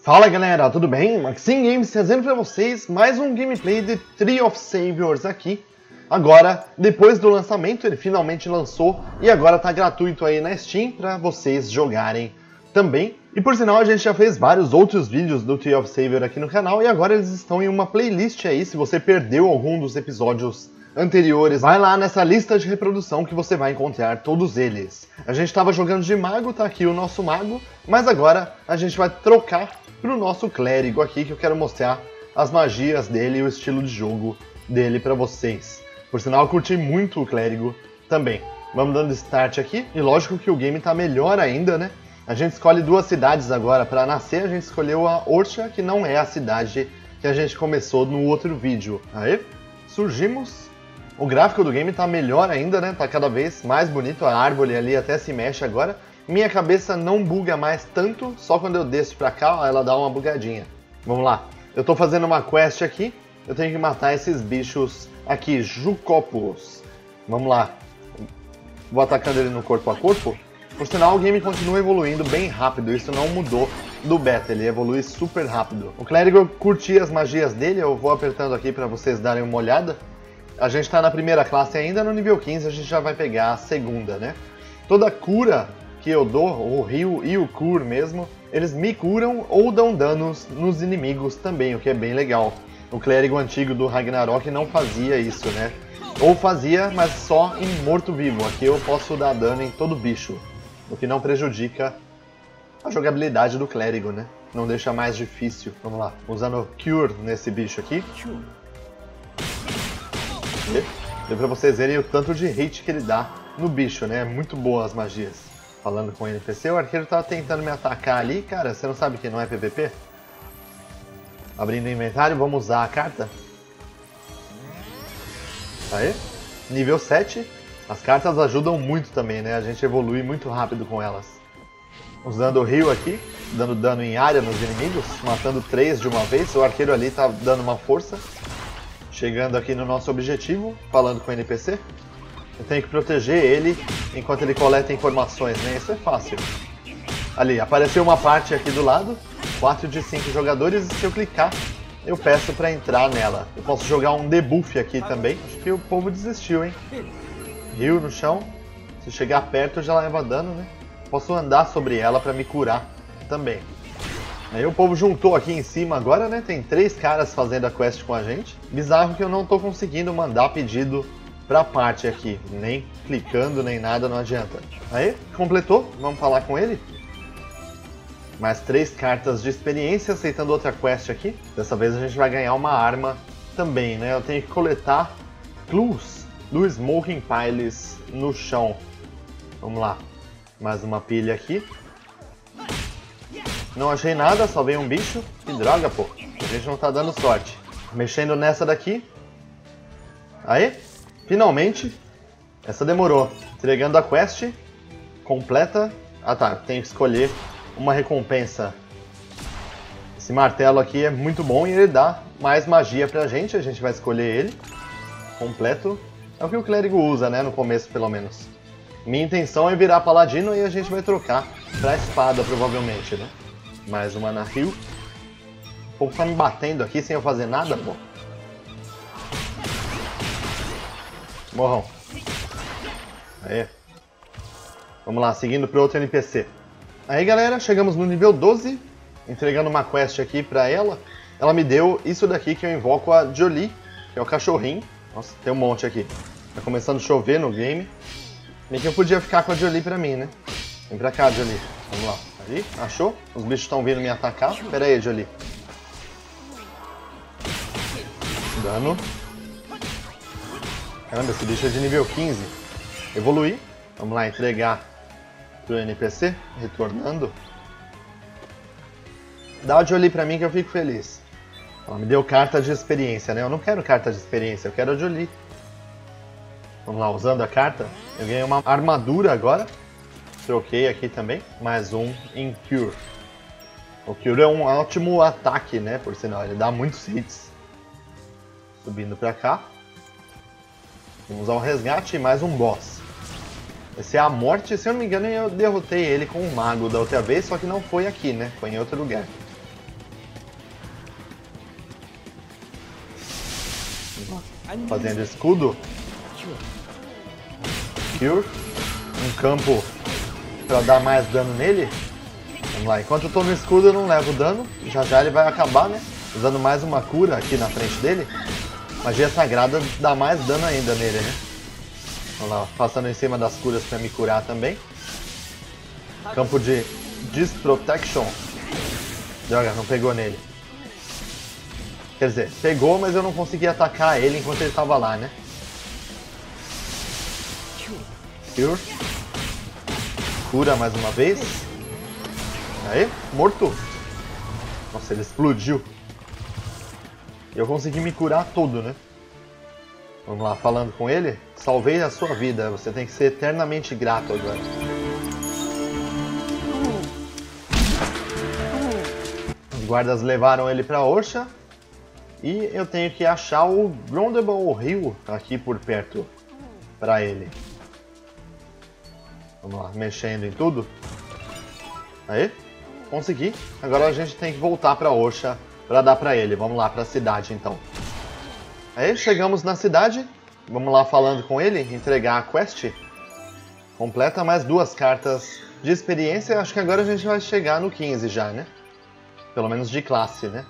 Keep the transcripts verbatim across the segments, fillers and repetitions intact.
Fala galera, tudo bem? Maxim Games trazendo pra vocês mais um gameplay de Tree of Saviors aqui. Agora, depois do lançamento, ele finalmente lançou e agora tá gratuito aí na Steam pra vocês jogarem também. E por sinal, a gente já fez vários outros vídeos do Tree of Savior aqui no canal e agora eles estão em uma playlist aí. Se você perdeu algum dos episódios anteriores, vai lá nessa lista de reprodução que você vai encontrar todos eles. A gente estava jogando de mago, tá aqui o nosso mago, mas agora a gente vai trocar pro nosso clérigo aqui, que eu quero mostrar as magias dele e o estilo de jogo dele pra vocês. Por sinal, eu curti muito o clérigo também. Vamos dando start aqui, e lógico que o game tá melhor ainda, né? A gente escolhe duas cidades agora pra nascer, a gente escolheu a Orcha, que não é a cidade que a gente começou no outro vídeo. Aí, surgimos. O gráfico do game tá melhor ainda, né? Tá cada vez mais bonito, a árvore ali até se mexe agora. Minha cabeça não buga mais tanto, só quando eu desço pra cá, ela dá uma bugadinha. Vamos lá. Eu tô fazendo uma quest aqui, eu tenho que matar esses bichos aqui, Jucopos. Vamos lá. Vou atacando ele no corpo a corpo. Por sinal, o game continua evoluindo bem rápido, isso não mudou do beta, ele evolui super rápido. O clérigo, eu curti as magias dele, eu vou apertando aqui pra vocês darem uma olhada. A gente tá na primeira classe ainda, no nível quinze a gente já vai pegar a segunda, né? Toda cura que eu dou, o Ryu e o Kur mesmo, eles me curam ou dão danos nos inimigos também, o que é bem legal. O clérigo antigo do Ragnarok não fazia isso, né? Ou fazia, mas só em morto-vivo. Aqui eu posso dar dano em todo bicho, o que não prejudica a jogabilidade do clérigo, né? Não deixa mais difícil. Vamos lá, usando Cure nesse bicho aqui. Deu pra vocês verem o tanto de hit que ele dá no bicho, né? Muito boa as magias. Falando com o N P C, o arqueiro tava tentando me atacar ali. Cara, você não sabe que não é P V P? Abrindo o inventário, vamos usar a carta. Aí, nível sete. As cartas ajudam muito também, né? A gente evolui muito rápido com elas. Usando o Ryu aqui, dando dano em área nos inimigos, matando três de uma vez. O arqueiro ali tá dando uma força. Chegando aqui no nosso objetivo, falando com o N P C. Eu tenho que proteger ele enquanto ele coleta informações, né? Isso é fácil. Ali, apareceu uma parte aqui do lado, quatro de cinco jogadores, e se eu clicar, eu peço pra entrar nela. Eu posso jogar um debuff aqui também. Acho que o povo desistiu, hein? Rio no chão. Se chegar perto, já leva dano, né? Posso andar sobre ela pra me curar também. Aí o povo juntou aqui em cima agora, né? Tem três caras fazendo a quest com a gente. Bizarro que eu não tô conseguindo mandar pedido pra parte aqui. Nem clicando, nem nada, não adianta. Aí, completou. Vamos falar com ele. Mais três cartas de experiência, aceitando outra quest aqui. Dessa vez a gente vai ganhar uma arma também, né? Eu tenho que coletar clues do Smoking Piles no chão. Vamos lá. Mais uma pilha aqui. Não achei nada, só veio um bicho. Que droga, pô. A gente não tá dando sorte. Mexendo nessa daqui. Aí, finalmente. Essa demorou. Entregando a quest. Completa. Ah tá, tenho que escolher uma recompensa. Esse martelo aqui é muito bom e ele dá mais magia pra gente. A gente vai escolher ele. Completo. É o que o clérigo usa, né? No começo, pelo menos. Minha intenção é virar paladino e a gente vai trocar pra espada, provavelmente, né? Mais uma na Rio. O povo tá me batendo aqui sem eu fazer nada, pô. Morram. Aí. Vamos lá, seguindo para outro N P C. Aí, galera, chegamos no nível doze. Entregando uma quest aqui pra ela. Ela me deu isso daqui que eu invoco a Jolie, que é o cachorrinho. Nossa, tem um monte aqui. Tá começando a chover no game. Bem que eu podia ficar com a Jolie pra mim, né? Vem pra cá, Jolie. Vamos lá. Ali, achou? Os bichos estão vindo me atacar. Pera aí, Jolie. Dano. Caramba, esse bicho é de nível quinze. Evoluir. Vamos lá, entregar pro N P C. Retornando. Dá a Jolie pra mim que eu fico feliz. Ela me deu carta de experiência, né? Eu não quero carta de experiência, eu quero a Jolie. Vamos lá, usando a carta. Eu ganhei uma armadura agora. Troquei aqui também, mais um em Cure. O Cure é um ótimo ataque, né, por sinal, ele dá muitos hits. Subindo pra cá. Vamos usar o resgate e mais um boss. Esse é a morte, se eu não me engano eu derrotei ele com um mago da outra vez, só que não foi aqui, né, foi em outro lugar. Fazendo escudo. Cure. Um campo pra dar mais dano nele. Vamos lá, enquanto eu tô no escudo eu não levo dano. Já já ele vai acabar, né? Usando mais uma cura aqui na frente dele. Magia sagrada dá mais dano ainda nele, né? Vamos lá, passando em cima das curas pra me curar também. Campo de Disprotection. Droga, não pegou nele. Quer dizer, pegou, mas eu não consegui atacar ele enquanto ele tava lá, né? Cure. Cura mais uma vez. Aí, morto. Nossa, ele explodiu. Eu consegui me curar todo, né? Vamos lá, falando com ele. Salvei a sua vida, você tem que ser eternamente grato agora. Os guardas levaram ele pra Orsha. E eu tenho que achar o Groundable Hill aqui por perto pra ele. Vamos lá, mexendo em tudo. Aí, consegui. Agora a gente tem que voltar pra Orsha pra dar pra ele. Vamos lá pra cidade então. Aí, chegamos na cidade. Vamos lá falando com ele, entregar a quest. Completa mais duas cartas de experiência. Acho que agora a gente vai chegar no quinze já, né? Pelo menos de classe, né?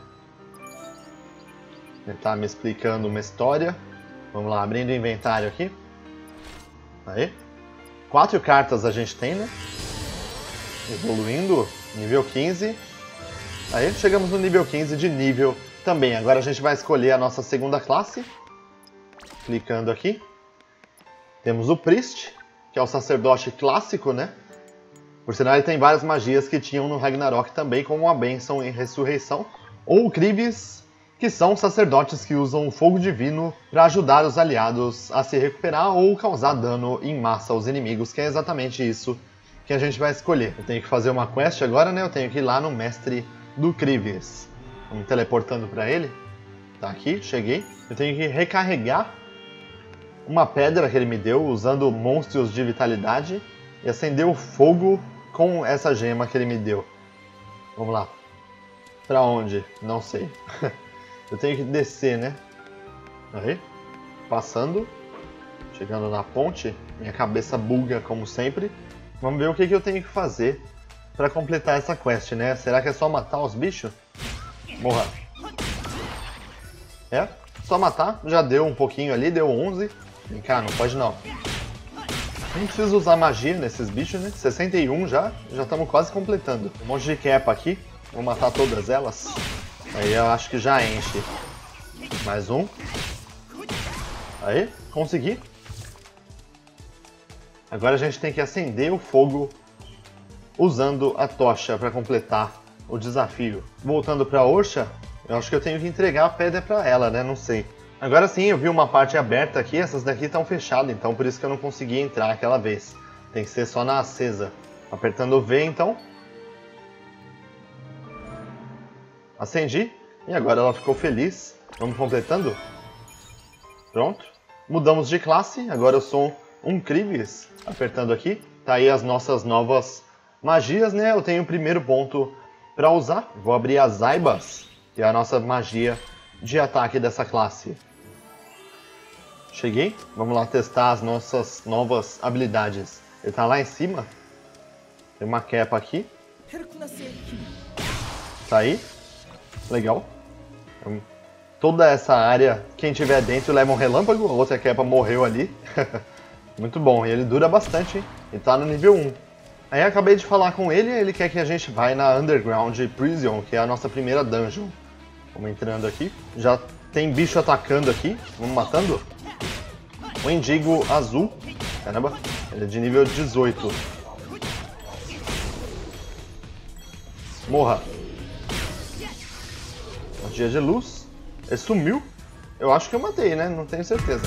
Ele tá me explicando uma história. Vamos lá, abrindo o inventário aqui. Aí. Quatro cartas a gente tem, né? Evoluindo. Nível quinze. Aí, chegamos no nível quinze de nível também. Agora a gente vai escolher a nossa segunda classe. Clicando aqui. Temos o Priest, que é o sacerdote clássico, né? Por sinal, ele tem várias magias que tinham no Ragnarok também, como a Bênção em Ressurreição. Ou o Krivis, que são sacerdotes que usam o fogo divino para ajudar os aliados a se recuperar ou causar dano em massa aos inimigos, que é exatamente isso que a gente vai escolher. Eu tenho que fazer uma quest agora, né? Eu tenho que ir lá no mestre do Krivis. Vamos teleportando para ele. Tá aqui, cheguei. Eu tenho que recarregar uma pedra que ele me deu, usando monstros de vitalidade, e acender o fogo com essa gema que ele me deu. Vamos lá. Pra onde? Não sei. Eu tenho que descer, né? Aí, passando, chegando na ponte, minha cabeça buga como sempre. Vamos ver o que, que eu tenho que fazer para completar essa quest, né? Será que é só matar os bichos? Morra. É, só matar. Já deu um pouquinho ali, deu onze. Vem cá, não pode não. Não precisa usar magia nesses bichos, né? sessenta e um já, já estamos quase completando. Um monte de kepa aqui, vou matar todas elas. Aí eu acho que já enche. Mais um. Aí, consegui. Agora a gente tem que acender o fogo usando a tocha para completar o desafio. Voltando para Orsha, eu acho que eu tenho que entregar a pedra para ela, né? Não sei. Agora sim, eu vi uma parte aberta aqui, essas daqui estão fechadas, então por isso que eu não consegui entrar aquela vez. Tem que ser só na acesa. Apertando o V, então. Acendi. E agora ela ficou feliz. Vamos completando. Pronto. Mudamos de classe. Agora eu sou um Krivis. Apertando aqui. Tá aí as nossas novas magias, né? Eu tenho o primeiro ponto para usar. Vou abrir as Aibas, que é a nossa magia de ataque dessa classe. Cheguei. Vamos lá testar as nossas novas habilidades. Ele tá lá em cima. Tem uma kepa aqui. Tá aí. Legal. Toda essa área, quem tiver dentro leva um relâmpago. A outra kepa morreu ali. Muito bom. E ele dura bastante, hein? Ele tá no nível um. Aí acabei de falar com ele. Ele quer que a gente vá na Underground Prison, que é a nossa primeira dungeon. Vamos entrando aqui. Já tem bicho atacando aqui. Vamos matando. O Indigo azul. Caramba. Ele é de nível dezoito. Morra. Magia de luz. Ele sumiu. Eu acho que eu matei, né? Não tenho certeza.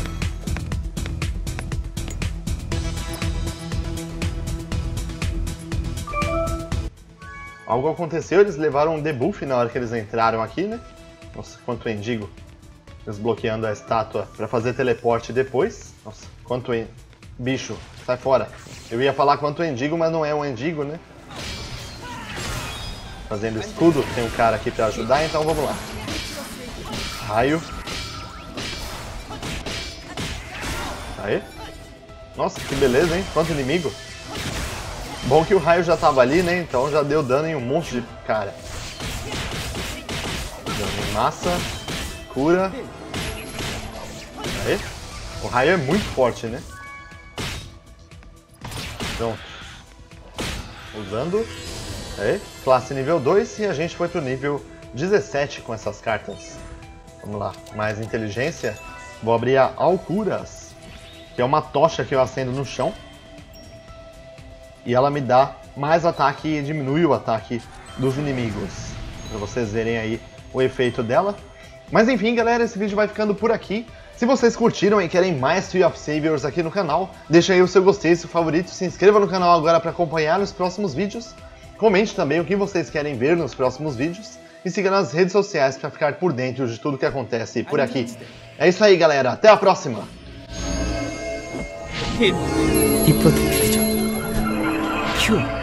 Algo aconteceu, eles levaram um debuff na hora que eles entraram aqui, né? Nossa, quanto Endigo. Desbloqueando a estátua pra fazer teleporte depois. Nossa, quanto en... bicho, sai fora. Eu ia falar quanto Endigo, mas não é um Endigo, né? Fazendo escudo, tem um cara aqui pra ajudar, então vamos lá. Raio. Aí. Nossa, que beleza, hein? Quanto inimigo. Bom que o raio já tava ali, né? Então já deu dano em um monte de cara. Dano em massa. Cura. Aí. O raio é muito forte, né? Pronto. Usando. Aí. Classe nível dois e a gente foi pro nível dezessete com essas cartas. Vamos lá. Mais inteligência. Vou abrir a Alcuras, que é uma tocha que eu acendo no chão. E ela me dá mais ataque e diminui o ataque dos inimigos. Pra vocês verem aí o efeito dela. Mas enfim, galera, esse vídeo vai ficando por aqui. Se vocês curtiram e querem mais Tree of Saviors aqui no canal, deixa aí o seu gostei, seu favorito, se inscreva no canal agora para acompanhar os próximos vídeos. Comente também o que vocês querem ver nos próximos vídeos. E siga nas redes sociais para ficar por dentro de tudo que acontece por aqui. É isso aí, galera. Até a próxima! Hit. Hypnotic. Cure.